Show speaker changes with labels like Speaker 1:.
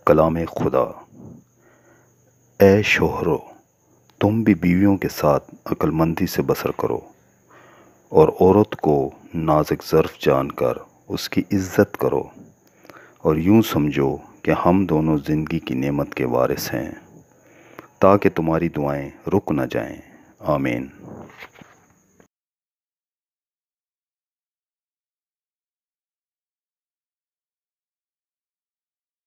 Speaker 1: कलाम खुदा। ए शोहरों, तुम भी बीवियों के साथ अक्लमंदी से बसर करो और औरत को नाज़ुक ज़र्फ़ जानकर उसकी इज़्ज़त करो और यूँ समझो कि हम दोनों ज़िंदगी की नेमत के वारिस हैं, ताकि तुम्हारी दुआएं रुक न जाएं। आमीन।